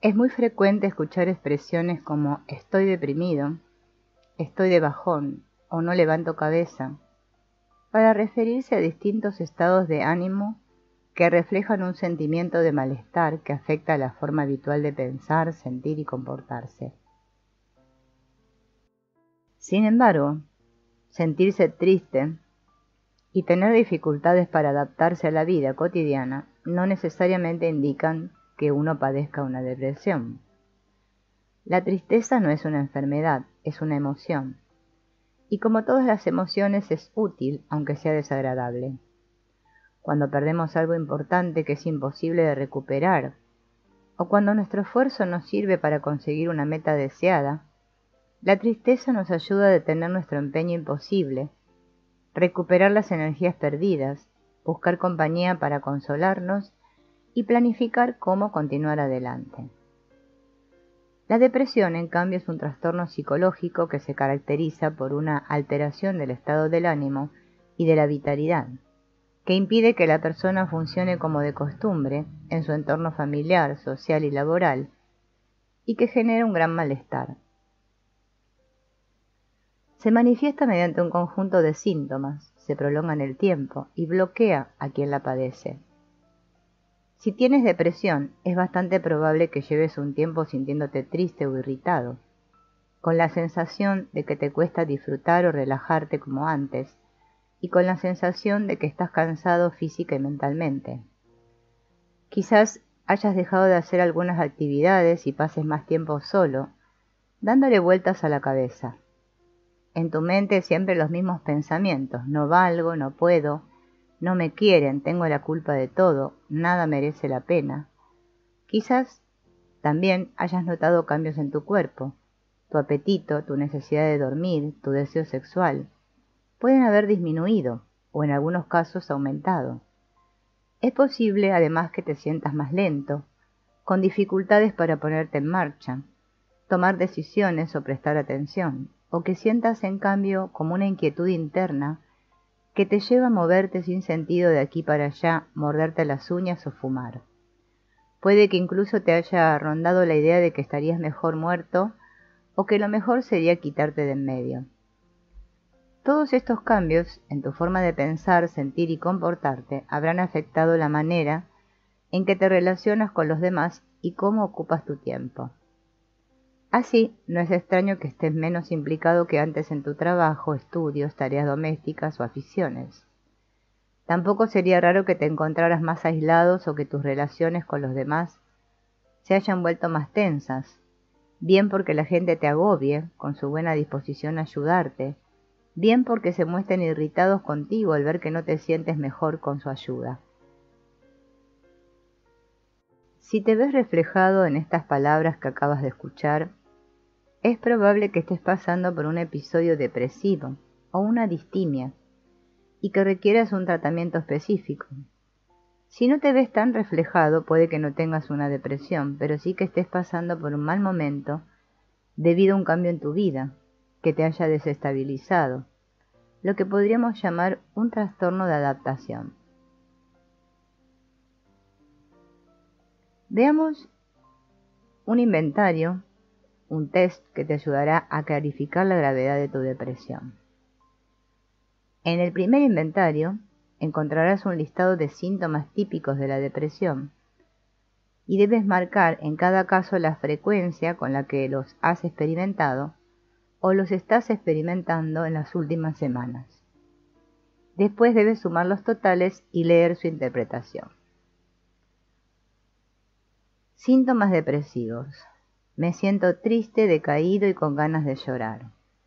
Es muy frecuente escuchar expresiones como estoy deprimido, estoy de bajón o no levanto cabeza, para referirse a distintos estados de ánimo que reflejan un sentimiento de malestar que afecta a la forma habitual de pensar, sentir y comportarse. Sin embargo, sentirse triste y tener dificultades para adaptarse a la vida cotidiana no necesariamente indican que uno padezca una depresión. La tristeza no es una enfermedad, es una emoción. Y como todas las emociones es útil, aunque sea desagradable. Cuando perdemos algo importante que es imposible de recuperar, o cuando nuestro esfuerzo no sirve para conseguir una meta deseada, la tristeza nos ayuda a detener nuestro empeño imposible, recuperar las energías perdidas, buscar compañía para consolarnos y planificar cómo continuar adelante. La depresión, en cambio, es un trastorno psicológico que se caracteriza por una alteración del estado del ánimo y de la vitalidad, que impide que la persona funcione como de costumbre en su entorno familiar, social y laboral, y que genera un gran malestar. Se manifiesta mediante un conjunto de síntomas, se prolonga en el tiempo y bloquea a quien la padece. Si tienes depresión, es bastante probable que lleves un tiempo sintiéndote triste o irritado, con la sensación de que te cuesta disfrutar o relajarte como antes, y con la sensación de que estás cansado física y mentalmente. Quizás hayas dejado de hacer algunas actividades y pases más tiempo solo, dándole vueltas a la cabeza. En tu mente siempre los mismos pensamientos: no valgo, no puedo, no me quieren, tengo la culpa de todo, nada merece la pena. Quizás también hayas notado cambios en tu cuerpo. Tu apetito, tu necesidad de dormir, tu deseo sexual pueden haber disminuido o en algunos casos aumentado. Es posible además que te sientas más lento, con dificultades para ponerte en marcha, tomar decisiones o prestar atención, o que sientas en cambio como una inquietud interna que te lleva a moverte sin sentido de aquí para allá, morderte las uñas o fumar. Puede que incluso te haya rondado la idea de que estarías mejor muerto o que lo mejor sería quitarte de en medio. Todos estos cambios en tu forma de pensar, sentir y comportarte habrán afectado la manera en que te relacionas con los demás y cómo ocupas tu tiempo. Así, no es extraño que estés menos implicado que antes en tu trabajo, estudios, tareas domésticas o aficiones. Tampoco sería raro que te encontraras más aislados o que tus relaciones con los demás se hayan vuelto más tensas, bien porque la gente te agobie con su buena disposición a ayudarte, bien porque se muestren irritados contigo al ver que no te sientes mejor con su ayuda. Si te ves reflejado en estas palabras que acabas de escuchar, es probable que estés pasando por un episodio depresivo o una distimia y que requieras un tratamiento específico. Si no te ves tan reflejado, puede que no tengas una depresión, pero sí que estés pasando por un mal momento debido a un cambio en tu vida que te haya desestabilizado, lo que podríamos llamar un trastorno de adaptación. Veamos un inventario, un test que te ayudará a clarificar la gravedad de tu depresión. En el primer inventario encontrarás un listado de síntomas típicos de la depresión y debes marcar en cada caso la frecuencia con la que los has experimentado o los estás experimentando en las últimas semanas. Después debes sumar los totales y leer su interpretación. Síntomas depresivos. Me siento triste, decaído y con ganas de llorar.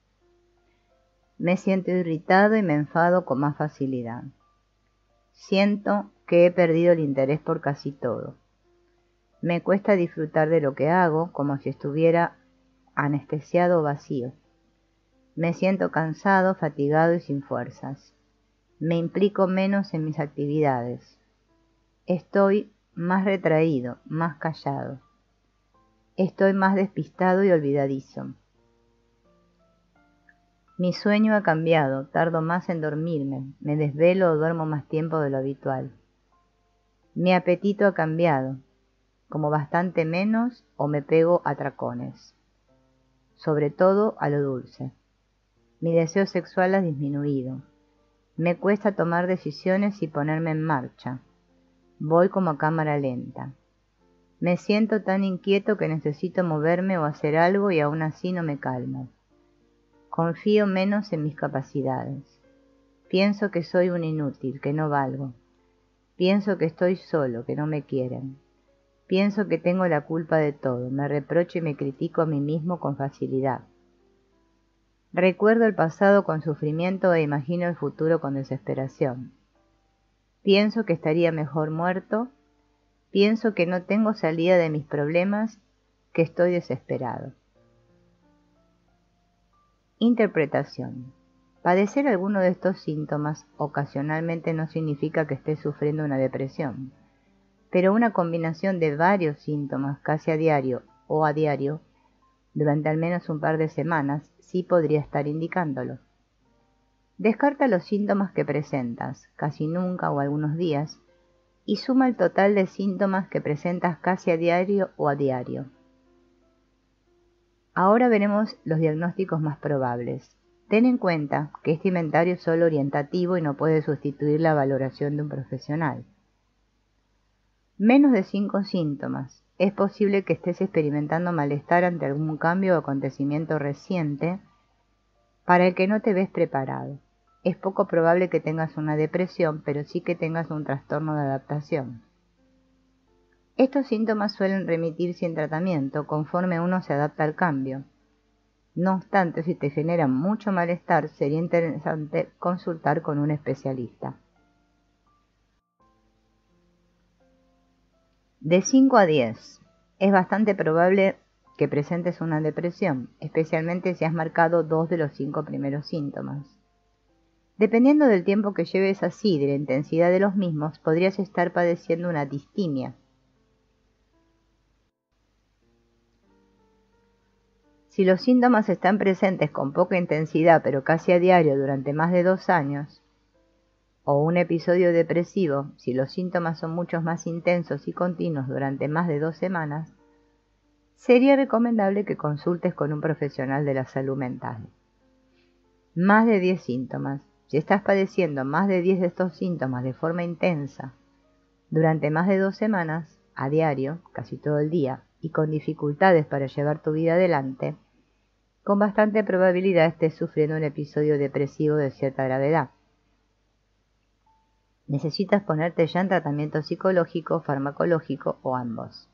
Me siento irritado y me enfado con más facilidad. Siento que he perdido el interés por casi todo. Me cuesta disfrutar de lo que hago, como si estuviera anestesiado o vacío. Me siento cansado, fatigado y sin fuerzas. Me implico menos en mis actividades. Estoy más retraído, más callado. Estoy más despistado y olvidadizo. Mi sueño ha cambiado, tardo más en dormirme, me desvelo o duermo más tiempo de lo habitual. Mi apetito ha cambiado. como bastante menos o me pego a tracones, sobre todo a lo dulce. Mi deseo sexual ha disminuido. Me cuesta tomar decisiones y ponerme en marcha. Voy como a cámara lenta. Me siento tan inquieto que necesito moverme o hacer algo y aún así no me calmo. Confío menos en mis capacidades. Pienso que soy un inútil, que no valgo. Pienso que estoy solo, que no me quieren. Pienso que tengo la culpa de todo. Me reprocho y me critico a mí mismo con facilidad. Recuerdo el pasado con sufrimiento e imagino el futuro con desesperación. Pienso que estaría mejor muerto. Pienso que no tengo salida de mis problemas, que estoy desesperado. Interpretación. Padecer alguno de estos síntomas ocasionalmente no significa que estés sufriendo una depresión, pero una combinación de varios síntomas casi a diario o a diario, durante al menos un par de semanas, sí podría estar indicándolo. Descarta los síntomas que presentas, casi nunca o algunos días, y suma el total de síntomas que presentas casi a diario o a diario. Ahora veremos los diagnósticos más probables. Ten en cuenta que este inventario es solo orientativo y no puede sustituir la valoración de un profesional. Menos de 5 síntomas. Es posible que estés experimentando malestar ante algún cambio o acontecimiento reciente para el que no te ves preparado. Es poco probable que tengas una depresión, pero sí que tengas un trastorno de adaptación. Estos síntomas suelen remitir sin tratamiento conforme uno se adapta al cambio. No obstante, si te generan mucho malestar, sería interesante consultar con un especialista. De 5 a 10. Es bastante probable que presentes una depresión, especialmente si has marcado 2 de los 5 primeros síntomas. Dependiendo del tiempo que lleves así y de la intensidad de los mismos, podrías estar padeciendo una distimia. Si los síntomas están presentes con poca intensidad pero casi a diario durante más de 2 años, o un episodio depresivo, si los síntomas son mucho más intensos y continuos durante más de 2 semanas, sería recomendable que consultes con un profesional de la salud mental. Más de 10 síntomas. Si estás padeciendo más de 10 de estos síntomas de forma intensa durante más de 2 semanas, a diario, casi todo el día, y con dificultades para llevar tu vida adelante, con bastante probabilidad estés sufriendo un episodio depresivo de cierta gravedad. Necesitas ponerte ya en tratamiento psicológico, farmacológico o ambos.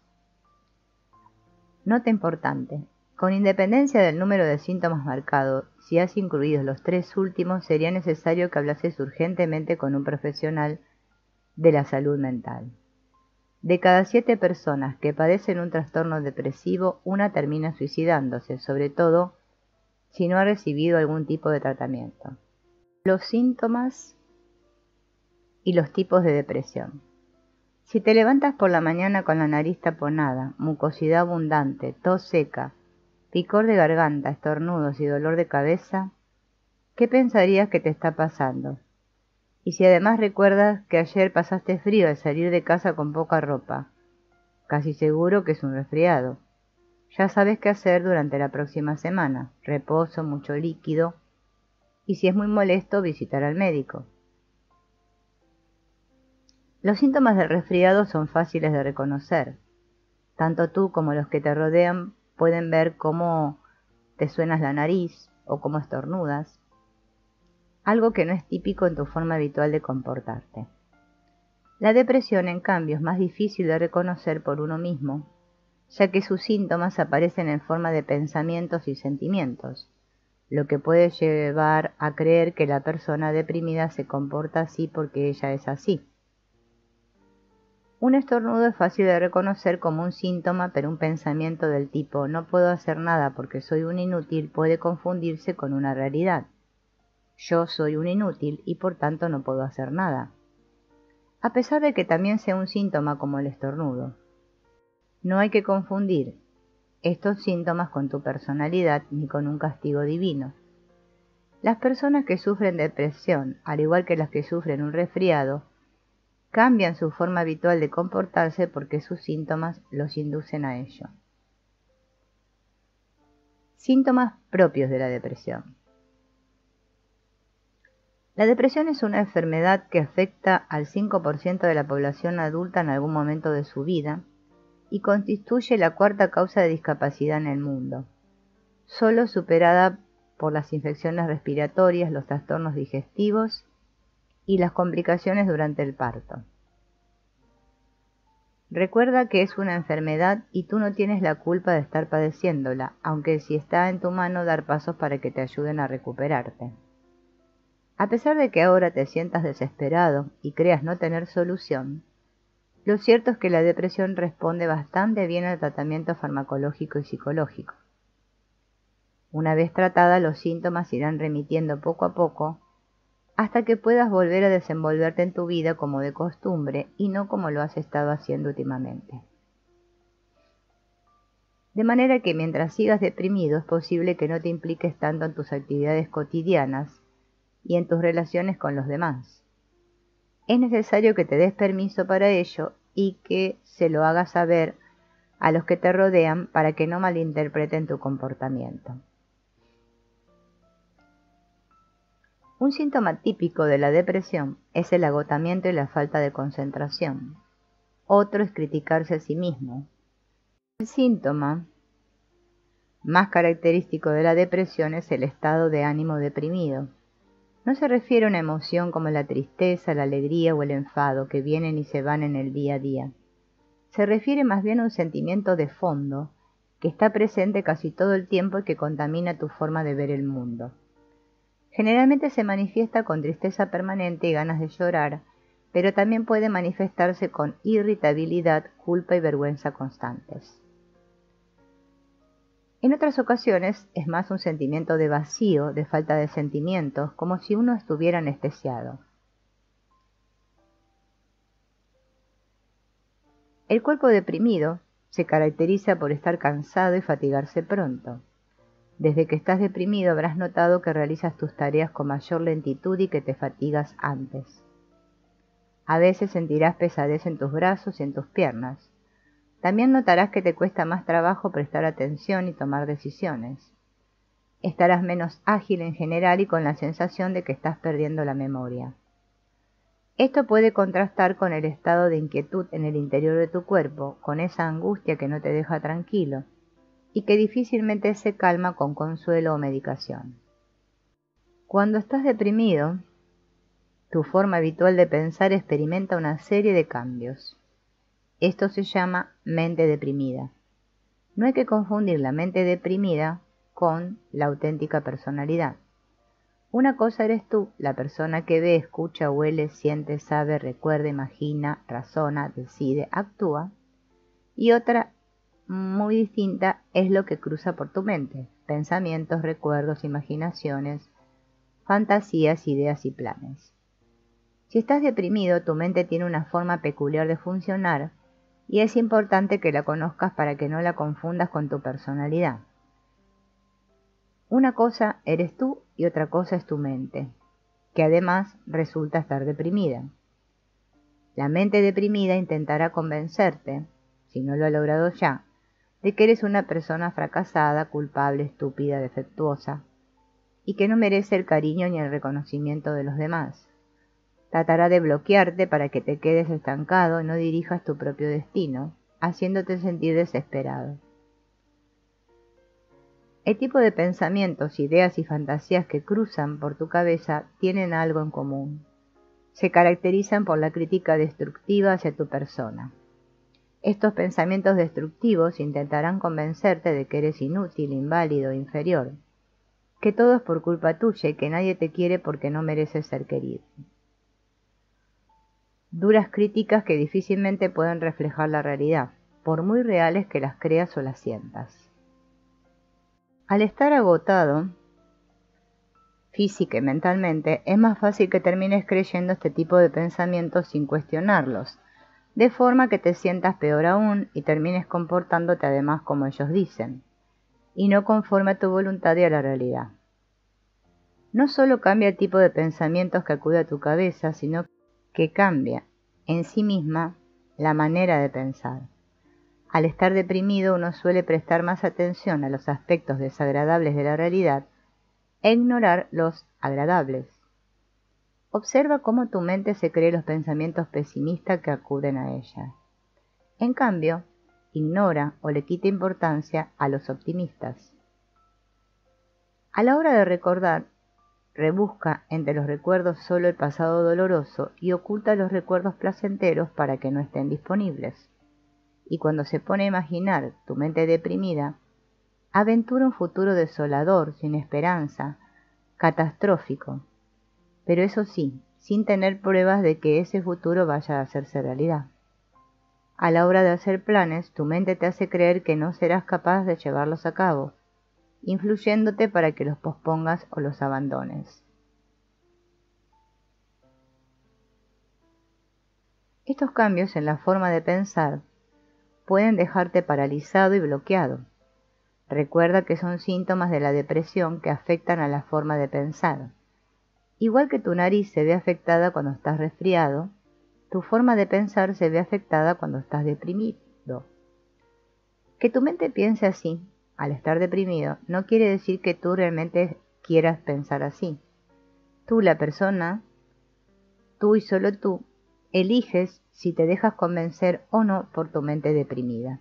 Nota importante. Con independencia del número de síntomas marcados, si has incluido los 3 últimos, sería necesario que hablases urgentemente con un profesional de la salud mental. De cada 7 personas que padecen un trastorno depresivo, una termina suicidándose, sobre todo si no ha recibido algún tipo de tratamiento. Los síntomas y los tipos de depresión. Si te levantas por la mañana con la nariz taponada, mucosidad abundante, tos seca, picor de garganta, estornudos y dolor de cabeza, ¿qué pensarías que te está pasando? Y si además recuerdas que ayer pasaste frío al salir de casa con poca ropa, casi seguro que es un resfriado. Ya sabes qué hacer durante la próxima semana: reposo, mucho líquido, y si es muy molesto, visitar al médico. Los síntomas del resfriado son fáciles de reconocer. Tanto tú como los que te rodean pueden ver cómo te suenas la nariz o cómo estornudas, algo que no es típico en tu forma habitual de comportarte. La depresión, en cambio, es más difícil de reconocer por uno mismo, ya que sus síntomas aparecen en forma de pensamientos y sentimientos, lo que puede llevar a creer que la persona deprimida se comporta así porque ella es así. Un estornudo es fácil de reconocer como un síntoma, pero un pensamiento del tipo "no puedo hacer nada porque soy un inútil" puede confundirse con una realidad. Yo soy un inútil y por tanto no puedo hacer nada, a pesar de que también sea un síntoma como el estornudo. No hay que confundir estos síntomas con tu personalidad ni con un castigo divino. Las personas que sufren depresión, al igual que las que sufren un resfriado, cambian su forma habitual de comportarse porque sus síntomas los inducen a ello. Síntomas propios de la depresión. La depresión es una enfermedad que afecta al 5% de la población adulta en algún momento de su vida y constituye la cuarta causa de discapacidad en el mundo, solo superada por las infecciones respiratorias, los trastornos digestivos y las complicaciones durante el parto. Recuerda que es una enfermedad y tú no tienes la culpa de estar padeciéndola, aunque sí está en tu mano dar pasos para que te ayuden a recuperarte. A pesar de que ahora te sientas desesperado y creas no tener solución, lo cierto es que la depresión responde bastante bien al tratamiento farmacológico y psicológico. Una vez tratada, los síntomas irán remitiendo poco a poco hasta que puedas volver a desenvolverte en tu vida como de costumbre y no como lo has estado haciendo últimamente. De manera que mientras sigas deprimido es posible que no te impliques tanto en tus actividades cotidianas y en tus relaciones con los demás. Es necesario que te des permiso para ello y que se lo hagas saber a los que te rodean para que no malinterpreten tu comportamiento. Un síntoma típico de la depresión es el agotamiento y la falta de concentración. Otro es criticarse a sí mismo. El síntoma más característico de la depresión es el estado de ánimo deprimido. No se refiere a una emoción como la tristeza, la alegría o el enfado que vienen y se van en el día a día. Se refiere más bien a un sentimiento de fondo que está presente casi todo el tiempo y que contamina tu forma de ver el mundo. Generalmente se manifiesta con tristeza permanente y ganas de llorar, pero también puede manifestarse con irritabilidad, culpa y vergüenza constantes. En otras ocasiones es más un sentimiento de vacío, de falta de sentimientos, como si uno estuviera anestesiado. El cuerpo deprimido se caracteriza por estar cansado y fatigarse pronto. Desde que estás deprimido habrás notado que realizas tus tareas con mayor lentitud y que te fatigas antes. A veces sentirás pesadez en tus brazos y en tus piernas. También notarás que te cuesta más trabajo prestar atención y tomar decisiones. Estarás menos ágil en general y con la sensación de que estás perdiendo la memoria. Esto puede contrastar con el estado de inquietud en el interior de tu cuerpo, con esa angustia que no te deja tranquilo y que difícilmente se calma con consuelo o medicación. Cuando estás deprimido, tu forma habitual de pensar experimenta una serie de cambios. Esto se llama mente deprimida. No hay que confundir la mente deprimida con la auténtica personalidad. Una cosa eres tú, la persona que ve, escucha, huele, siente, sabe, recuerda, imagina, razona, decide, actúa, y otra muy distinta es lo que cruza por tu mente: pensamientos, recuerdos, imaginaciones, fantasías, ideas y planes. Si estás deprimido, tu mente tiene una forma peculiar de funcionar y es importante que la conozcas para que no la confundas con tu personalidad. Una cosa eres tú y otra cosa es tu mente, que además resulta estar deprimida. La mente deprimida intentará convencerte, si no lo ha logrado ya, de que eres una persona fracasada, culpable, estúpida, defectuosa, y que no merece el cariño ni el reconocimiento de los demás. Tratará de bloquearte para que te quedes estancado y no dirijas tu propio destino, haciéndote sentir desesperado. El tipo de pensamientos, ideas y fantasías que cruzan por tu cabeza tienen algo en común. Se caracterizan por la crítica destructiva hacia tu persona. Estos pensamientos destructivos intentarán convencerte de que eres inútil, inválido, inferior, que todo es por culpa tuya y que nadie te quiere porque no mereces ser querido. Duras críticas que difícilmente pueden reflejar la realidad, por muy reales que las creas o las sientas. Al estar agotado, física y mentalmente, es más fácil que termines creyendo este tipo de pensamientos sin cuestionarlos, de forma que te sientas peor aún y termines comportándote además como ellos dicen, y no conforme a tu voluntad y a la realidad. No solo cambia el tipo de pensamientos que acude a tu cabeza, sino que cambia en sí misma la manera de pensar. Al estar deprimido uno suele prestar más atención a los aspectos desagradables de la realidad e ignorar los agradables. Observa cómo tu mente se cree los pensamientos pesimistas que acuden a ella. En cambio, ignora o le quita importancia a los optimistas. A la hora de recordar, rebusca entre los recuerdos solo el pasado doloroso y oculta los recuerdos placenteros para que no estén disponibles. Y cuando se pone a imaginar tu mente deprimida, aventura un futuro desolador, sin esperanza, catastrófico, pero eso sí, sin tener pruebas de que ese futuro vaya a hacerse realidad. A la hora de hacer planes, tu mente te hace creer que no serás capaz de llevarlos a cabo, influyéndote para que los pospongas o los abandones. Estos cambios en la forma de pensar pueden dejarte paralizado y bloqueado. Recuerda que son síntomas de la depresión que afectan a la forma de pensar. Igual que tu nariz se ve afectada cuando estás resfriado, tu forma de pensar se ve afectada cuando estás deprimido. Que tu mente piense así, al estar deprimido, no quiere decir que tú realmente quieras pensar así. Tú, la persona, tú y solo tú, eliges si te dejas convencer o no por tu mente deprimida.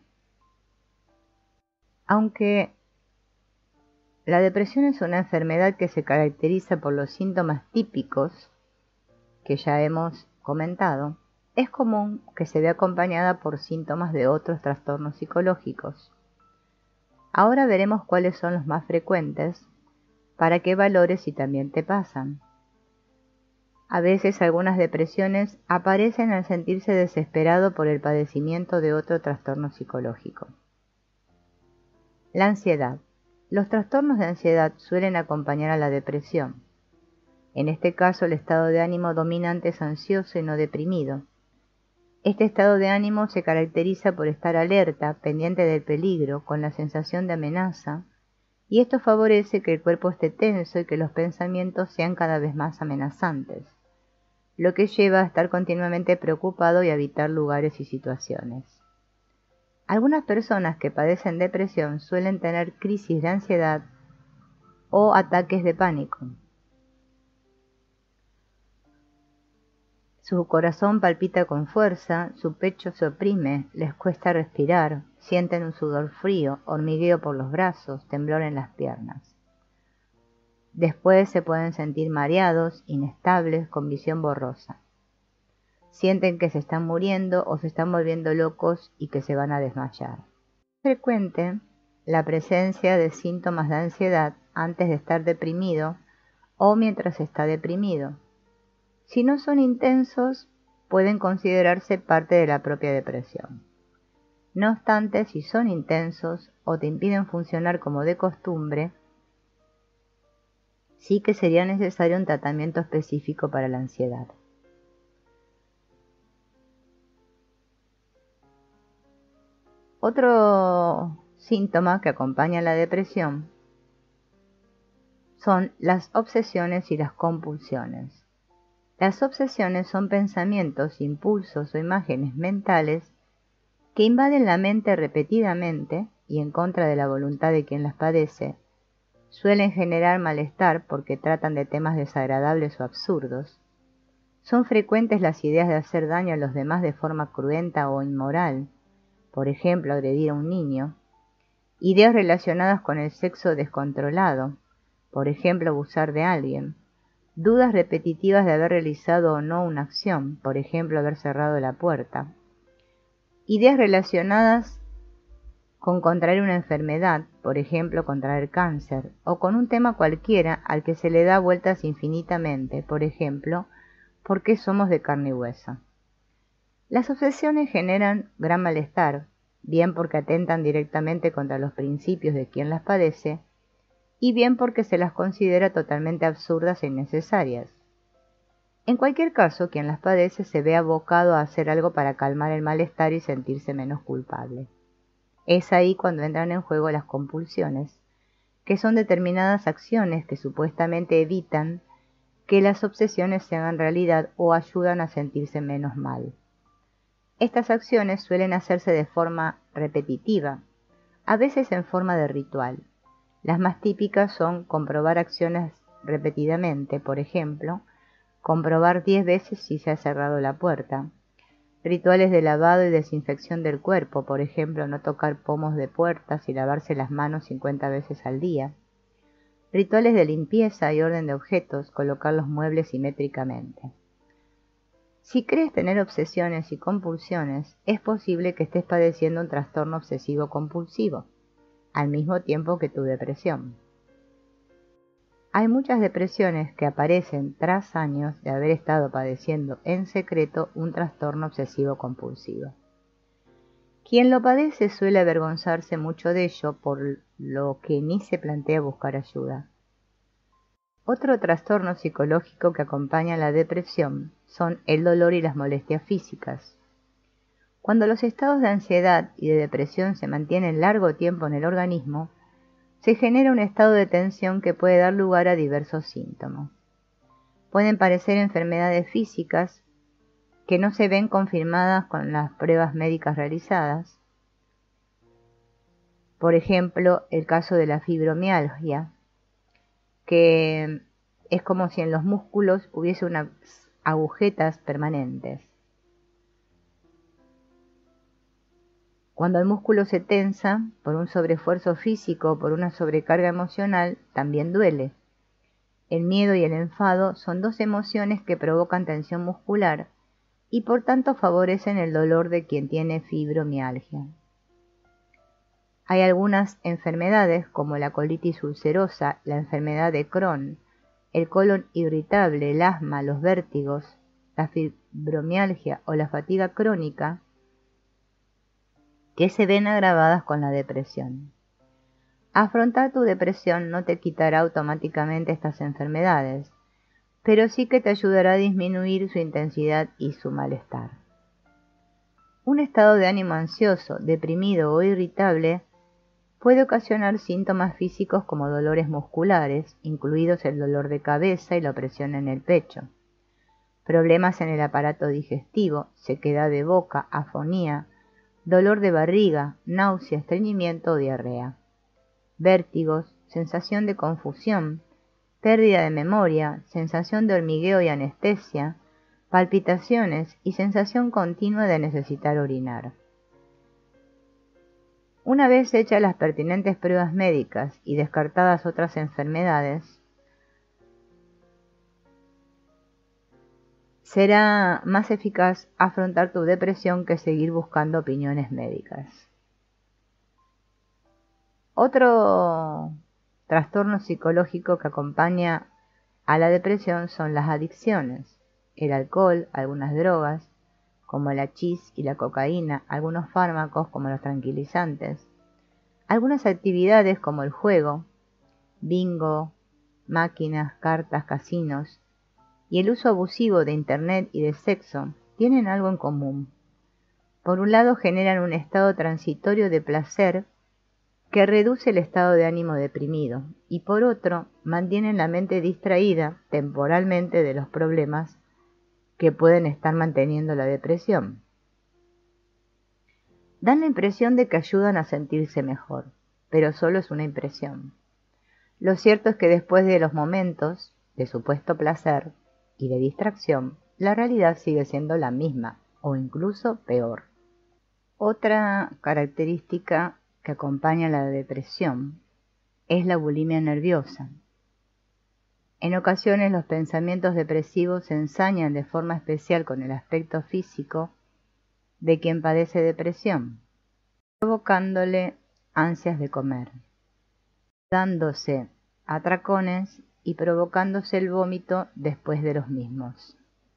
Aunque la depresión es una enfermedad que se caracteriza por los síntomas típicos que ya hemos comentado, es común que se vea acompañada por síntomas de otros trastornos psicológicos. Ahora veremos cuáles son los más frecuentes para que valores si también te pasan. A veces algunas depresiones aparecen al sentirse desesperado por el padecimiento de otro trastorno psicológico. La ansiedad. Los trastornos de ansiedad suelen acompañar a la depresión. En este caso, el estado de ánimo dominante es ansioso y no deprimido. Este estado de ánimo se caracteriza por estar alerta, pendiente del peligro, con la sensación de amenaza, y esto favorece que el cuerpo esté tenso y que los pensamientos sean cada vez más amenazantes, lo que lleva a estar continuamente preocupado y a evitar lugares y situaciones. Algunas personas que padecen depresión suelen tener crisis de ansiedad o ataques de pánico. Su corazón palpita con fuerza, su pecho se oprime, les cuesta respirar, sienten un sudor frío, hormigueo por los brazos, temblor en las piernas. Después se pueden sentir mareados, inestables, con visión borrosa. Sienten que se están muriendo o se están volviendo locos y que se van a desmayar. Es frecuente la presencia de síntomas de ansiedad antes de estar deprimido o mientras está deprimido. Si no son intensos, pueden considerarse parte de la propia depresión. No obstante, si son intensos o te impiden funcionar como de costumbre, sí que sería necesario un tratamiento específico para la ansiedad. Otro síntoma que acompaña a la depresión son las obsesiones y las compulsiones. Las obsesiones son pensamientos, impulsos o imágenes mentales que invaden la mente repetidamente y en contra de la voluntad de quien las padece. Suelen generar malestar porque tratan de temas desagradables o absurdos. Son frecuentes las ideas de hacer daño a los demás de forma cruenta o inmoral, por ejemplo, agredir a un niño. Ideas relacionadas con el sexo descontrolado, por ejemplo, abusar de alguien. Dudas repetitivas de haber realizado o no una acción, por ejemplo, haber cerrado la puerta. Ideas relacionadas con contraer una enfermedad, por ejemplo, contraer cáncer, o con un tema cualquiera al que se le da vueltas infinitamente, por ejemplo, ¿por qué somos de carne y hueso? Las obsesiones generan gran malestar, bien porque atentan directamente contra los principios de quien las padece, y bien porque se las considera totalmente absurdas e innecesarias. En cualquier caso, quien las padece se ve abocado a hacer algo para calmar el malestar y sentirse menos culpable. Es ahí cuando entran en juego las compulsiones, que son determinadas acciones que supuestamente evitan que las obsesiones se hagan realidad o ayudan a sentirse menos mal. Estas acciones suelen hacerse de forma repetitiva, a veces en forma de ritual. Las más típicas son comprobar acciones repetidamente, por ejemplo, comprobar 10 veces si se ha cerrado la puerta. Rituales de lavado y desinfección del cuerpo, por ejemplo, no tocar pomos de puertas y lavarse las manos 50 veces al día. Rituales de limpieza y orden de objetos, colocar los muebles simétricamente. Si crees tener obsesiones y compulsiones, es posible que estés padeciendo un trastorno obsesivo compulsivo, al mismo tiempo que tu depresión. Hay muchas depresiones que aparecen tras años de haber estado padeciendo en secreto un trastorno obsesivo compulsivo. Quien lo padece suele avergonzarse mucho de ello, por lo que ni se plantea buscar ayuda. Otro trastorno psicológico que acompaña a la depresión son el dolor y las molestias físicas. Cuando los estados de ansiedad y de depresión se mantienen largo tiempo en el organismo, se genera un estado de tensión que puede dar lugar a diversos síntomas. Pueden parecer enfermedades físicas que no se ven confirmadas con las pruebas médicas realizadas. Por ejemplo, el caso de la fibromialgia, que es como si en los músculos hubiese unas agujetas permanentes. Cuando el músculo se tensa por un sobreesfuerzo físico o por una sobrecarga emocional, también duele. El miedo y el enfado son dos emociones que provocan tensión muscular y por tanto favorecen el dolor de quien tiene fibromialgia. Hay algunas enfermedades como la colitis ulcerosa, la enfermedad de Crohn, el colon irritable, el asma, los vértigos, la fibromialgia o la fatiga crónica, que se ven agravadas con la depresión. Afrontar tu depresión no te quitará automáticamente estas enfermedades, pero sí que te ayudará a disminuir su intensidad y su malestar. Un estado de ánimo ansioso, deprimido o irritable puede ocasionar síntomas físicos como dolores musculares, incluidos el dolor de cabeza y la opresión en el pecho, problemas en el aparato digestivo, sequedad de boca, afonía, dolor de barriga, náusea, estreñimiento o diarrea, vértigos, sensación de confusión, pérdida de memoria, sensación de hormigueo y anestesia, palpitaciones y sensación continua de necesitar orinar. Una vez hechas las pertinentes pruebas médicas y descartadas otras enfermedades, será más eficaz afrontar tu depresión que seguir buscando opiniones médicas. Otro trastorno psicológico que acompaña a la depresión son las adicciones, el alcohol, algunas drogas, como el hachís y la cocaína, algunos fármacos como los tranquilizantes, algunas actividades como el juego, bingo, máquinas, cartas, casinos, y el uso abusivo de Internet y de sexo tienen algo en común. Por un lado, generan un estado transitorio de placer que reduce el estado de ánimo deprimido, y por otro, mantienen la mente distraída temporalmente de los problemas que pueden estar manteniendo la depresión. Dan la impresión de que ayudan a sentirse mejor, pero solo es una impresión. Lo cierto es que después de los momentos de supuesto placer y de distracción, la realidad sigue siendo la misma, o incluso peor. Otra característica que acompaña a la depresión es la bulimia nerviosa. En ocasiones los pensamientos depresivos se ensañan de forma especial con el aspecto físico de quien padece depresión, provocándole ansias de comer, dándose atracones y provocándose el vómito después de los mismos.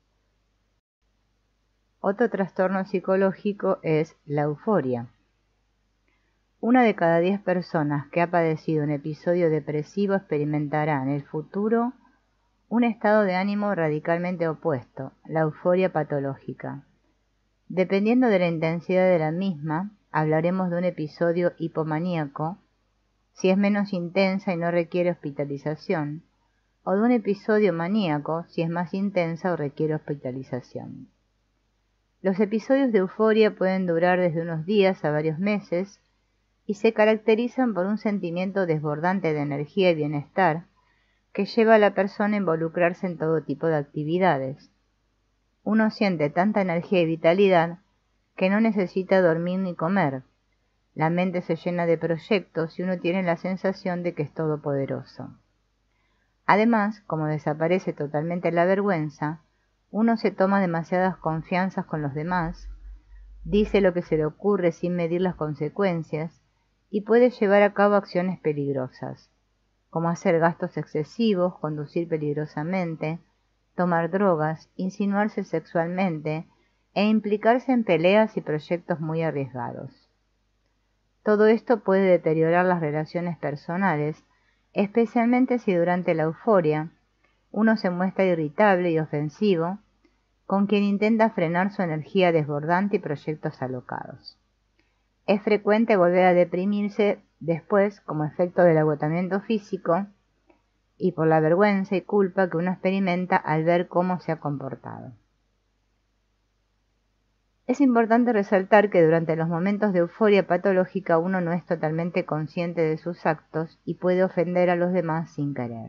Otro trastorno psicológico es la euforia. Una de cada 10 personas que ha padecido un episodio depresivo experimentará en el futuro un estado de ánimo radicalmente opuesto, la euforia patológica. Dependiendo de la intensidad de la misma, hablaremos de un episodio hipomaníaco, si es menos intensa y no requiere hospitalización, o de un episodio maníaco, si es más intensa o requiere hospitalización. Los episodios de euforia pueden durar desde unos días a varios meses y se caracterizan por un sentimiento desbordante de energía y bienestar que lleva a la persona a involucrarse en todo tipo de actividades. Uno siente tanta energía y vitalidad que no necesita dormir ni comer. La mente se llena de proyectos y uno tiene la sensación de que es todopoderoso. Además, como desaparece totalmente la vergüenza, uno se toma demasiadas confianzas con los demás, dice lo que se le ocurre sin medir las consecuencias y puede llevar a cabo acciones peligrosas, como hacer gastos excesivos, conducir peligrosamente, tomar drogas, insinuarse sexualmente e implicarse en peleas y proyectos muy arriesgados. Todo esto puede deteriorar las relaciones personales, especialmente si durante la euforia uno se muestra irritable y ofensivo con quien intenta frenar su energía desbordante y proyectos alocados. Es frecuente volver a deprimirse después como efecto del agotamiento físico y por la vergüenza y culpa que uno experimenta al ver cómo se ha comportado. Es importante resaltar que durante los momentos de euforia patológica uno no es totalmente consciente de sus actos y puede ofender a los demás sin querer.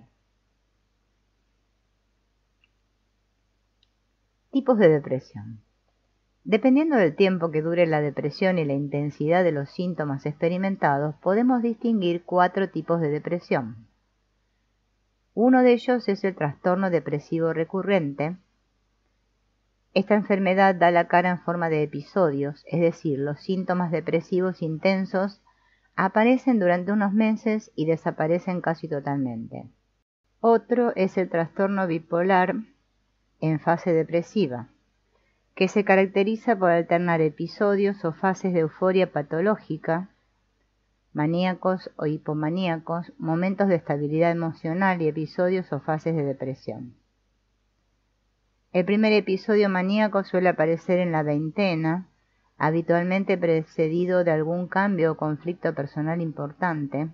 Tipos de depresión. Dependiendo del tiempo que dure la depresión y la intensidad de los síntomas experimentados, podemos distinguir 4 tipos de depresión. Uno de ellos es el trastorno depresivo recurrente. Esta enfermedad da la cara en forma de episodios, es decir, los síntomas depresivos intensos aparecen durante unos meses y desaparecen casi totalmente. Otro es el trastorno bipolar en fase depresiva, que se caracteriza por alternar episodios o fases de euforia patológica, maníacos o hipomaníacos, momentos de estabilidad emocional y episodios o fases de depresión. El primer episodio maníaco suele aparecer en la veintena, habitualmente precedido de algún cambio o conflicto personal importante.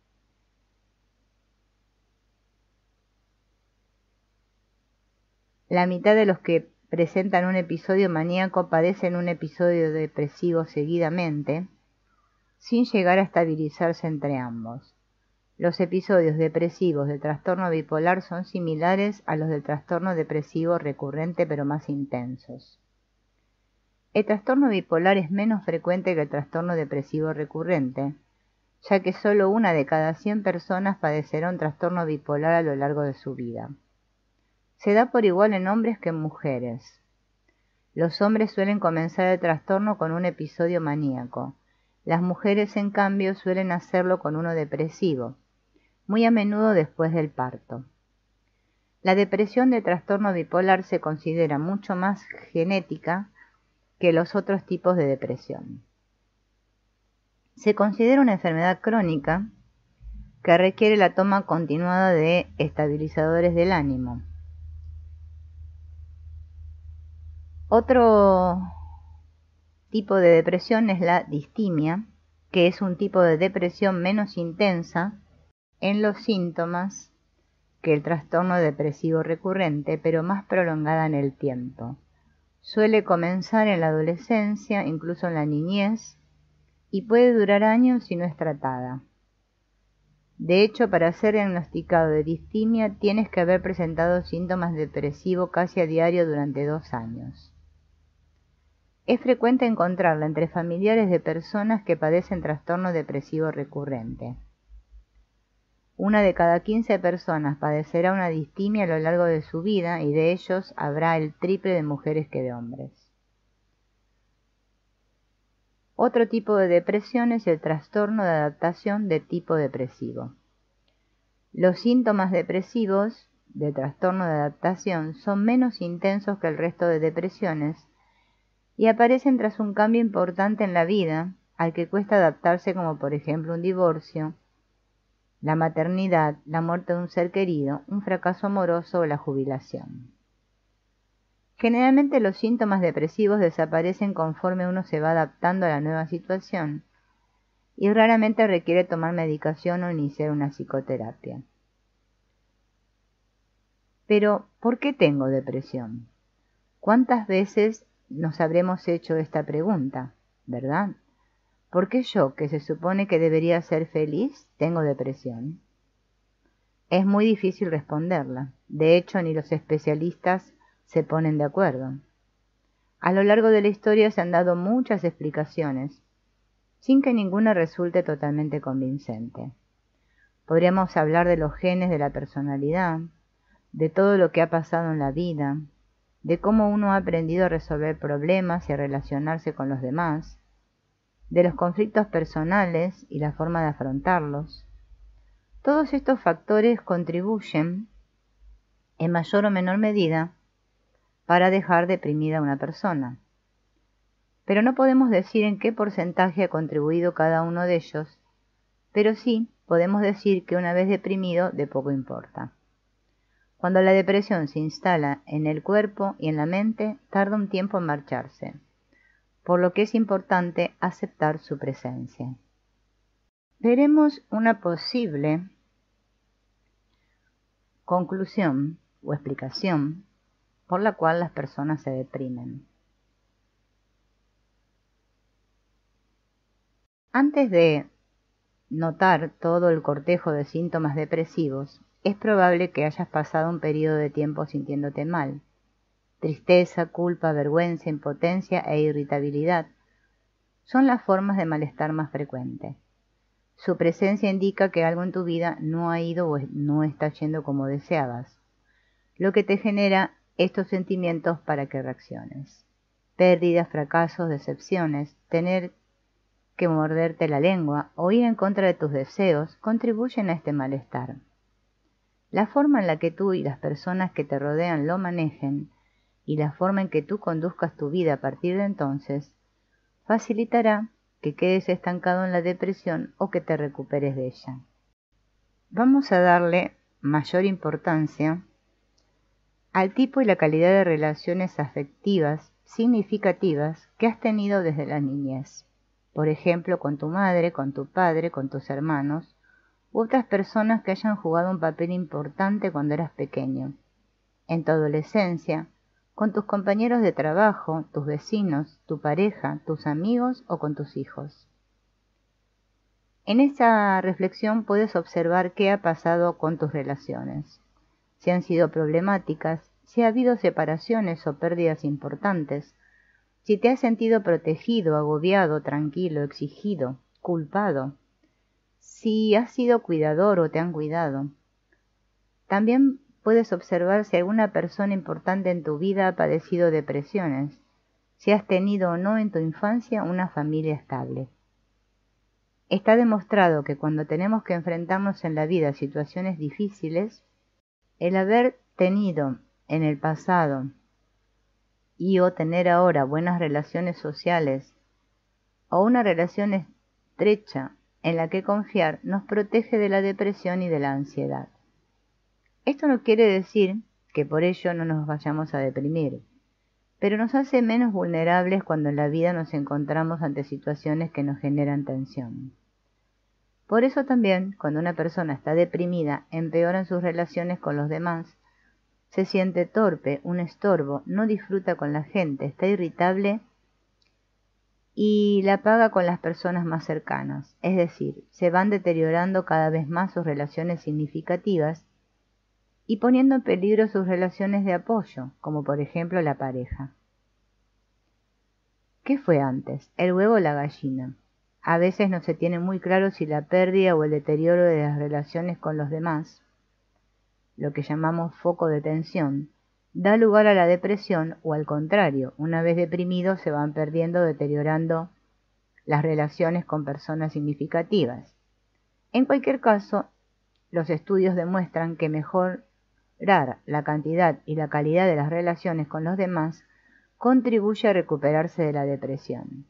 La mitad de los que presentan un episodio maníaco padecen un episodio depresivo seguidamente, sin llegar a estabilizarse entre ambos. Los episodios depresivos del trastorno bipolar son similares a los del trastorno depresivo recurrente pero más intensos. El trastorno bipolar es menos frecuente que el trastorno depresivo recurrente, ya que solo 1 de cada 100 personas padecerá un trastorno bipolar a lo largo de su vida. Se da por igual en hombres que en mujeres. Los hombres suelen comenzar el trastorno con un episodio maníaco. Las mujeres, en cambio, suelen hacerlo con uno depresivo, muy a menudo después del parto. La depresión de trastorno bipolar se considera mucho más genética que los otros tipos de depresión. Se considera una enfermedad crónica que requiere la toma continuada de estabilizadores del ánimo. Otro tipo de depresión es la distimia, que es un tipo de depresión menos intensa en los síntomas que el trastorno depresivo recurrente, pero más prolongada en el tiempo. Suele comenzar en la adolescencia, incluso en la niñez, y puede durar años si no es tratada. De hecho, para ser diagnosticado de distimia tienes que haber presentado síntomas depresivos casi a diario durante 2 años. Es frecuente encontrarla entre familiares de personas que padecen trastorno depresivo recurrente. 1 de cada 15 personas padecerá una distimia a lo largo de su vida y de ellos habrá el triple de mujeres que de hombres. Otro tipo de depresión es el trastorno de adaptación de tipo depresivo. Los síntomas depresivos de trastorno de adaptación son menos intensos que el resto de depresiones y aparecen tras un cambio importante en la vida al que cuesta adaptarse, como por ejemplo un divorcio, la maternidad, la muerte de un ser querido, un fracaso amoroso o la jubilación. Generalmente los síntomas depresivos desaparecen conforme uno se va adaptando a la nueva situación y raramente requiere tomar medicación o iniciar una psicoterapia. Pero, ¿por qué tengo depresión? ¿Cuántas veces nos habremos hecho esta pregunta, ¿verdad? ¿Por qué yo, que se supone que debería ser feliz, tengo depresión? Es muy difícil responderla. De hecho, ni los especialistas se ponen de acuerdo. A lo largo de la historia se han dado muchas explicaciones, sin que ninguna resulte totalmente convincente. Podríamos hablar de los genes de la personalidad, de todo lo que ha pasado en la vida, de cómo uno ha aprendido a resolver problemas y a relacionarse con los demás, de los conflictos personales y la forma de afrontarlos. Todos estos factores contribuyen, en mayor o menor medida, para dejar deprimida a una persona. Pero no podemos decir en qué porcentaje ha contribuido cada uno de ellos, pero sí podemos decir que una vez deprimido, de poco importa. Cuando la depresión se instala en el cuerpo y en la mente, tarda un tiempo en marcharse, por lo que es importante aceptar su presencia. Veremos una posible conclusión o explicación por la cual las personas se deprimen. Antes de notar todo el cortejo de síntomas depresivos, es probable que hayas pasado un periodo de tiempo sintiéndote mal. Tristeza, culpa, vergüenza, impotencia e irritabilidad son las formas de malestar más frecuentes. Su presencia indica que algo en tu vida no ha ido o no está yendo como deseabas, lo que te genera estos sentimientos para que reacciones. Pérdidas, fracasos, decepciones, tener que morderte la lengua o ir en contra de tus deseos contribuyen a este malestar. La forma en la que tú y las personas que te rodean lo manejen y la forma en que tú conduzcas tu vida a partir de entonces facilitará que quedes estancado en la depresión o que te recuperes de ella. Vamos a darle mayor importancia al tipo y la calidad de relaciones afectivas significativas que has tenido desde la niñez. Por ejemplo, con tu madre, con tu padre, con tus hermanos, u otras personas que hayan jugado un papel importante cuando eras pequeño. En tu adolescencia, con tus compañeros de trabajo, tus vecinos, tu pareja, tus amigos o con tus hijos. En esta reflexión puedes observar qué ha pasado con tus relaciones, si han sido problemáticas, si ha habido separaciones o pérdidas importantes, si te has sentido protegido, agobiado, tranquilo, exigido, culpado, si has sido cuidador o te han cuidado. También puedes observar si alguna persona importante en tu vida ha padecido depresiones, si has tenido o no en tu infancia una familia estable. Está demostrado que cuando tenemos que enfrentarnos en la vida a situaciones difíciles, el haber tenido en el pasado y o tener ahora buenas relaciones sociales o una relación estrecha en la que confiar nos protege de la depresión y de la ansiedad. Esto no quiere decir que por ello no nos vayamos a deprimir, pero nos hace menos vulnerables cuando en la vida nos encontramos ante situaciones que nos generan tensión. Por eso también, cuando una persona está deprimida, empeoran sus relaciones con los demás, se siente torpe, un estorbo, no disfruta con la gente, está irritable y la paga con las personas más cercanas, es decir, se van deteriorando cada vez más sus relaciones significativas y poniendo en peligro sus relaciones de apoyo, como por ejemplo la pareja. ¿Qué fue antes, el huevo o la gallina? A veces no se tiene muy claro si la pérdida o el deterioro de las relaciones con los demás, lo que llamamos foco de tensión, da lugar a la depresión o al contrario, una vez deprimidos se van perdiendo, deteriorando las relaciones con personas significativas. En cualquier caso, los estudios demuestran que mejorar la cantidad y la calidad de las relaciones con los demás contribuye a recuperarse de la depresión.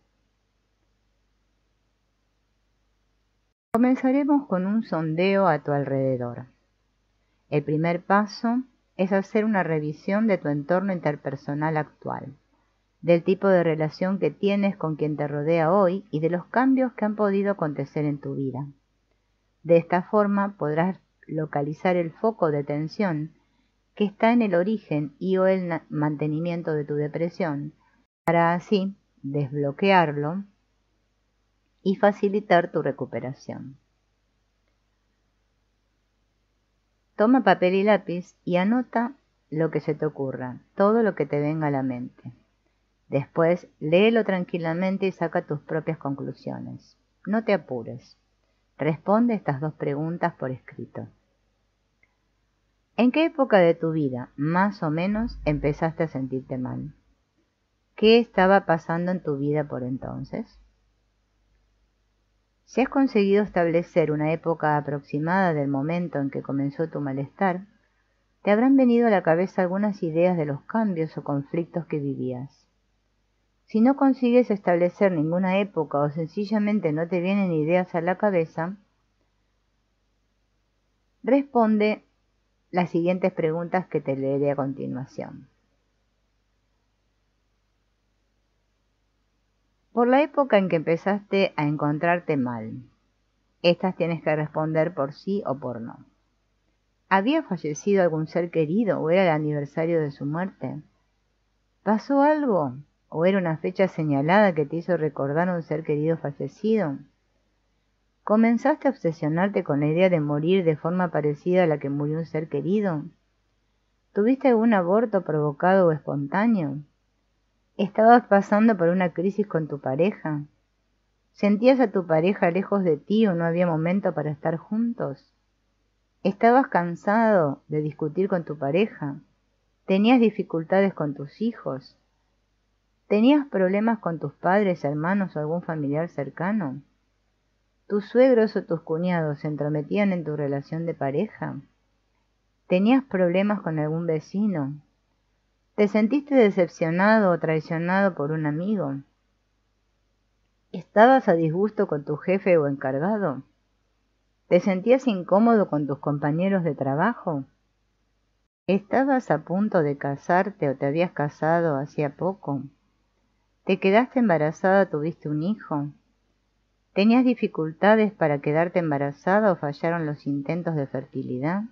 Comenzaremos con un sondeo a tu alrededor. El primer paso es hacer una revisión de tu entorno interpersonal actual, del tipo de relación que tienes con quien te rodea hoy y de los cambios que han podido acontecer en tu vida. De esta forma podrás localizar el foco de tensión que está en el origen y o el mantenimiento de tu depresión para así desbloquearlo y facilitar tu recuperación. Toma papel y lápiz y anota lo que se te ocurra, todo lo que te venga a la mente. Después, léelo tranquilamente y saca tus propias conclusiones. No te apures. Responde estas 2 preguntas por escrito. ¿En qué época de tu vida, más o menos, empezaste a sentirte mal? ¿Qué estaba pasando en tu vida por entonces? Si has conseguido establecer una época aproximada del momento en que comenzó tu malestar, te habrán venido a la cabeza algunas ideas de los cambios o conflictos que vivías. Si no consigues establecer ninguna época o sencillamente no te vienen ideas a la cabeza, responde las siguientes preguntas que te leeré a continuación. Por la época en que empezaste a encontrarte mal, estas tienes que responder por sí o por no. ¿Había fallecido algún ser querido o era el aniversario de su muerte? ¿Pasó algo o era una fecha señalada que te hizo recordar a un ser querido fallecido? ¿Comenzaste a obsesionarte con la idea de morir de forma parecida a la que murió un ser querido? ¿Tuviste algún aborto provocado o espontáneo? ¿Estabas pasando por una crisis con tu pareja? ¿Sentías a tu pareja lejos de ti o no había momento para estar juntos? ¿Estabas cansado de discutir con tu pareja? ¿Tenías dificultades con tus hijos? ¿Tenías problemas con tus padres, hermanos o algún familiar cercano? ¿Tus suegros o tus cuñados se entrometían en tu relación de pareja? ¿Tenías problemas con algún vecino? ¿Te sentiste decepcionado o traicionado por un amigo? ¿Estabas a disgusto con tu jefe o encargado? ¿Te sentías incómodo con tus compañeros de trabajo? ¿Estabas a punto de casarte o te habías casado hacía poco? ¿Te quedaste embarazada o tuviste un hijo? ¿Tenías dificultades para quedarte embarazada o fallaron los intentos de fertilidad?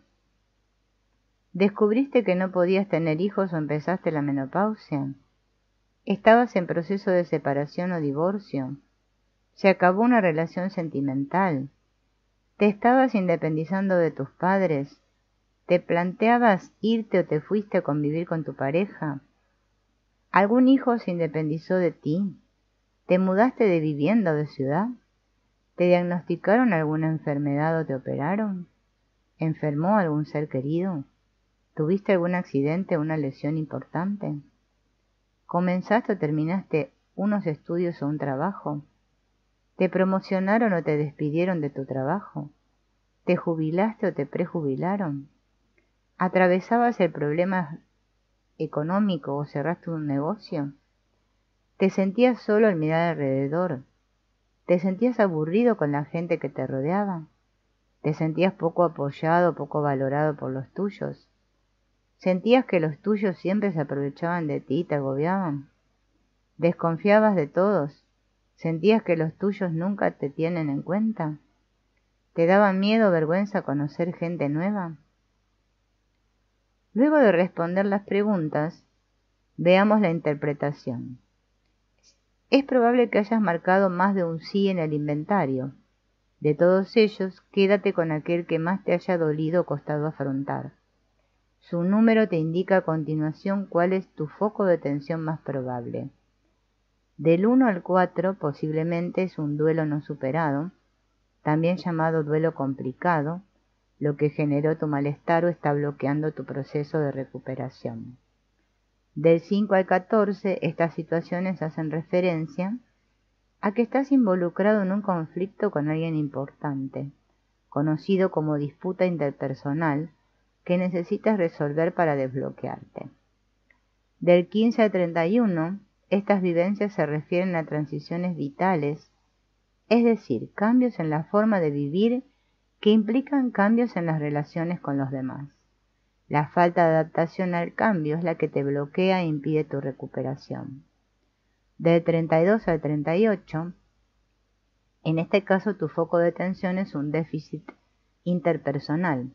¿Descubriste que no podías tener hijos o empezaste la menopausia? ¿Estabas en proceso de separación o divorcio? ¿Se acabó una relación sentimental? ¿Te estabas independizando de tus padres? ¿Te planteabas irte o te fuiste a convivir con tu pareja? ¿Algún hijo se independizó de ti? ¿Te mudaste de vivienda o de ciudad? ¿Te diagnosticaron alguna enfermedad o te operaron? ¿Enfermó algún ser querido? ¿Tuviste algún accidente o una lesión importante? ¿Comenzaste o terminaste unos estudios o un trabajo? ¿Te promocionaron o te despidieron de tu trabajo? ¿Te jubilaste o te prejubilaron? ¿Atravesabas el problema económico o cerraste un negocio? ¿Te sentías solo al mirar alrededor? ¿Te sentías aburrido con la gente que te rodeaba? ¿Te sentías poco apoyado, poco valorado por los tuyos? ¿Sentías que los tuyos siempre se aprovechaban de ti y te agobiaban? ¿Desconfiabas de todos? ¿Sentías que los tuyos nunca te tienen en cuenta? ¿Te daba miedo o vergüenza conocer gente nueva? Luego de responder las preguntas, veamos la interpretación. Es probable que hayas marcado más de un sí en el inventario. De todos ellos, quédate con aquel que más te haya dolido o costado afrontar. Su número te indica a continuación cuál es tu foco de tensión más probable. Del 1 al 4 posiblemente es un duelo no superado, también llamado duelo complicado, lo que generó tu malestar o está bloqueando tu proceso de recuperación. Del 5 al 14 estas situaciones hacen referencia a que estás involucrado en un conflicto con alguien importante, conocido como disputa interpersonal, que necesitas resolver para desbloquearte. Del 15 al 31, estas vivencias se refieren a transiciones vitales, es decir, cambios en la forma de vivir que implican cambios en las relaciones con los demás. La falta de adaptación al cambio es la que te bloquea e impide tu recuperación. Del 32 al 38, en este caso tu foco de tensión es un déficit interpersonal.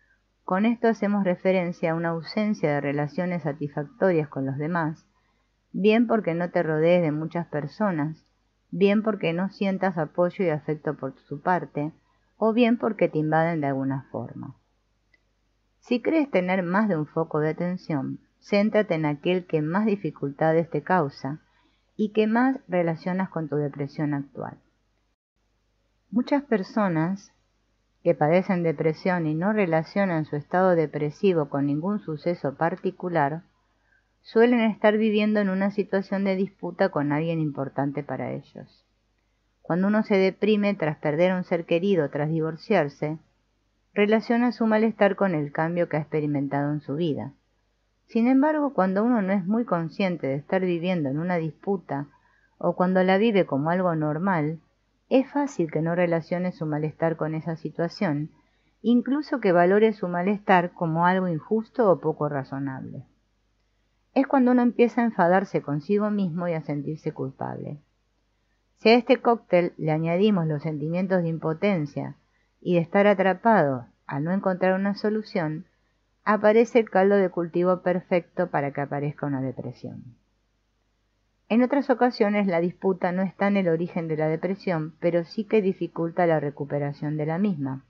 Con esto hacemos referencia a una ausencia de relaciones satisfactorias con los demás, bien porque no te rodees de muchas personas, bien porque no sientas apoyo y afecto por su parte, o bien porque te invaden de alguna forma. Si crees tener más de un foco de atención, céntrate en aquel que más dificultades te causa y que más relacionas con tu depresión actual. Muchas personas que padecen depresión y no relacionan su estado depresivo con ningún suceso particular, suelen estar viviendo en una situación de disputa con alguien importante para ellos. Cuando uno se deprime tras perder a un ser querido tras divorciarse, relaciona su malestar con el cambio que ha experimentado en su vida. Sin embargo, cuando uno no es muy consciente de estar viviendo en una disputa o cuando la vive como algo normal, es fácil que no relacione su malestar con esa situación, incluso que valore su malestar como algo injusto o poco razonable. Es cuando uno empieza a enfadarse consigo mismo y a sentirse culpable. Si a este cóctel le añadimos los sentimientos de impotencia y de estar atrapado al no encontrar una solución, aparece el caldo de cultivo perfecto para que aparezca una depresión. En otras ocasiones la disputa no está en el origen de la depresión, pero sí que dificulta la recuperación de la misma.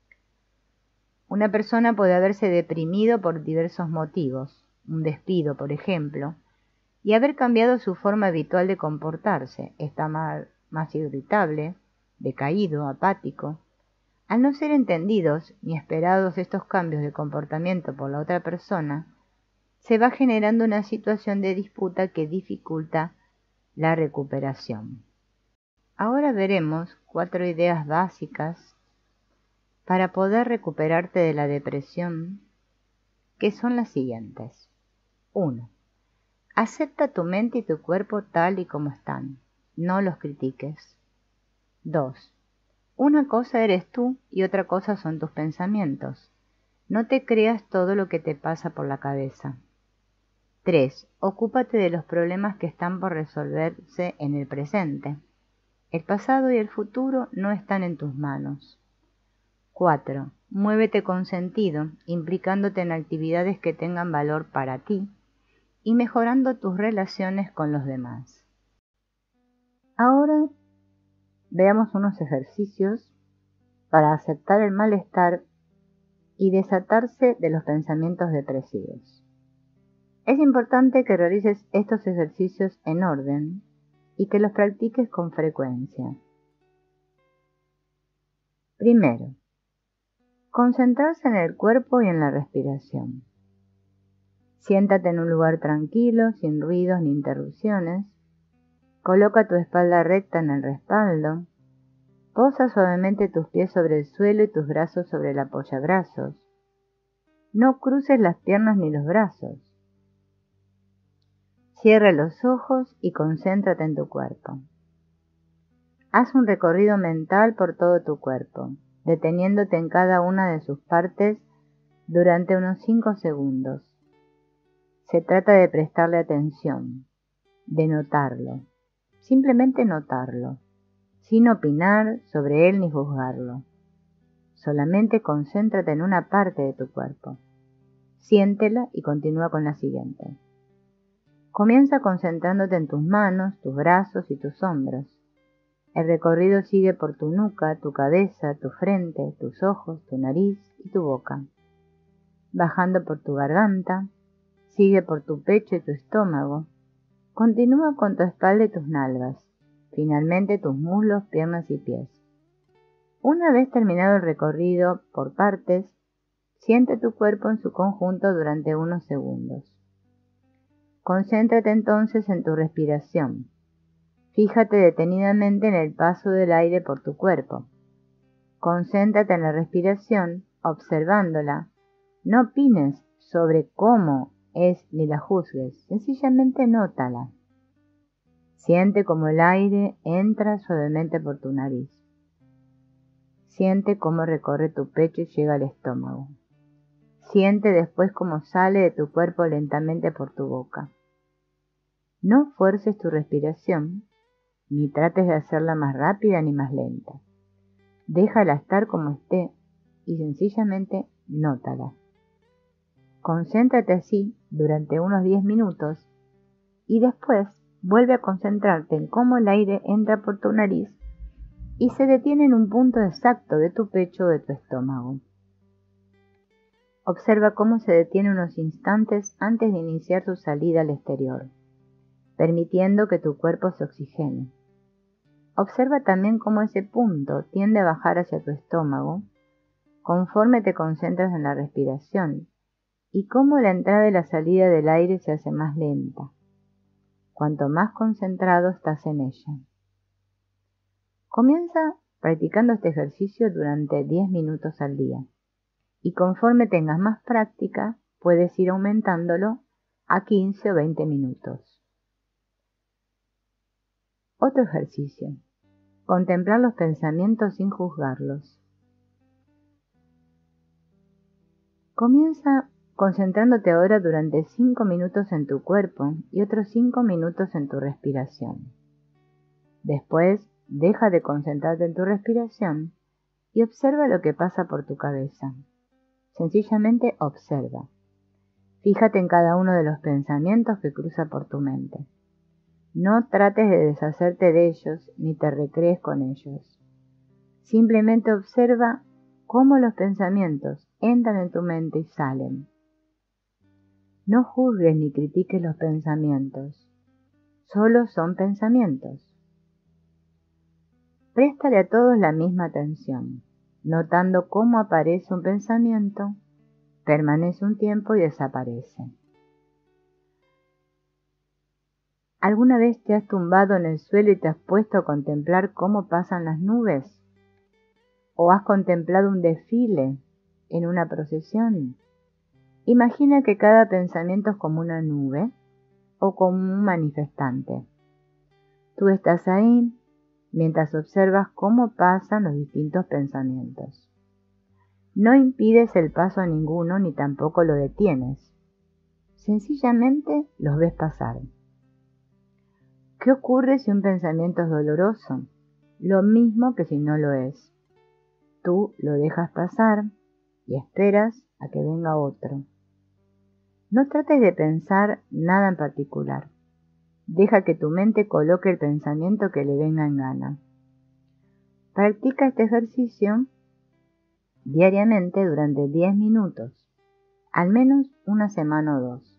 Una persona puede haberse deprimido por diversos motivos, un despido, por ejemplo, y haber cambiado su forma habitual de comportarse, está más irritable, decaído, apático. Al no ser entendidos ni esperados estos cambios de comportamiento por la otra persona, se va generando una situación de disputa que dificulta la recuperación. Ahora veremos 4 ideas básicas para poder recuperarte de la depresión, que son las siguientes. 1. Acepta tu mente y tu cuerpo tal y como están. No los critiques. 2. Una cosa eres tú y otra cosa son tus pensamientos. No te creas todo lo que te pasa por la cabeza. 3. Ocúpate de los problemas que están por resolverse en el presente. El pasado y el futuro no están en tus manos. 4. Muévete con sentido, implicándote en actividades que tengan valor para ti y mejorando tus relaciones con los demás. Ahora veamos unos ejercicios para aceptar el malestar y desatarse de los pensamientos depresivos. Es importante que realices estos ejercicios en orden y que los practiques con frecuencia. Primero, concentrarse en el cuerpo y en la respiración. Siéntate en un lugar tranquilo, sin ruidos ni interrupciones. Coloca tu espalda recta en el respaldo. Posa suavemente tus pies sobre el suelo y tus brazos sobre el apoyabrazos. No cruces las piernas ni los brazos. Cierra los ojos y concéntrate en tu cuerpo. Haz un recorrido mental por todo tu cuerpo, deteniéndote en cada una de sus partes durante unos 5 segundos. Se trata de prestarle atención, de notarlo, simplemente notarlo, sin opinar sobre él ni juzgarlo. Solamente concéntrate en una parte de tu cuerpo. Siéntela y continúa con la siguiente. Comienza concentrándote en tus manos, tus brazos y tus hombros. El recorrido sigue por tu nuca, tu cabeza, tu frente, tus ojos, tu nariz y tu boca. Bajando por tu garganta, sigue por tu pecho y tu estómago. Continúa con tu espalda y tus nalgas. Finalmente tus muslos, piernas y pies. Una vez terminado el recorrido por partes, siente tu cuerpo en su conjunto durante unos segundos. Concéntrate entonces en tu respiración. Fíjate detenidamente en el paso del aire por tu cuerpo. Concéntrate en la respiración, observándola. No opines sobre cómo es ni la juzgues, sencillamente nótala. Siente cómo el aire entra suavemente por tu nariz. Siente cómo recorre tu pecho y llega al estómago. Siente después cómo sale de tu cuerpo lentamente por tu boca. No fuerces tu respiración, ni trates de hacerla más rápida ni más lenta. Déjala estar como esté y sencillamente nótala. Concéntrate así durante unos 10 minutos y después vuelve a concentrarte en cómo el aire entra por tu nariz y se detiene en un punto exacto de tu pecho o de tu estómago. Observa cómo se detiene unos instantes antes de iniciar su salida al exterior, permitiendo que tu cuerpo se oxigene. Observa también cómo ese punto tiende a bajar hacia tu estómago conforme te concentras en la respiración y cómo la entrada y la salida del aire se hace más lenta, cuanto más concentrado estás en ella. Comienza practicando este ejercicio durante 10 minutos al día y conforme tengas más práctica puedes ir aumentándolo a 15 o 20 minutos. Otro ejercicio. Contemplar los pensamientos sin juzgarlos. Comienza concentrándote ahora durante 5 minutos en tu cuerpo y otros 5 minutos en tu respiración. Después, deja de concentrarte en tu respiración y observa lo que pasa por tu cabeza. Sencillamente observa. Fíjate en cada uno de los pensamientos que cruza por tu mente. No trates de deshacerte de ellos ni te recrees con ellos. Simplemente observa cómo los pensamientos entran en tu mente y salen. No juzgues ni critiques los pensamientos. Solo son pensamientos. Préstale a todos la misma atención, notando cómo aparece un pensamiento, permanece un tiempo y desaparece. ¿Alguna vez te has tumbado en el suelo y te has puesto a contemplar cómo pasan las nubes? ¿O has contemplado un desfile en una procesión? Imagina que cada pensamiento es como una nube o como un manifestante. Tú estás ahí mientras observas cómo pasan los distintos pensamientos. No impides el paso a ninguno ni tampoco lo detienes. Sencillamente los ves pasar. ¿Qué ocurre si un pensamiento es doloroso? Lo mismo que si no lo es. Tú lo dejas pasar y esperas a que venga otro. No trates de pensar nada en particular. Deja que tu mente coloque el pensamiento que le venga en gana. Practica este ejercicio diariamente durante 10 minutos, al menos una semana o dos.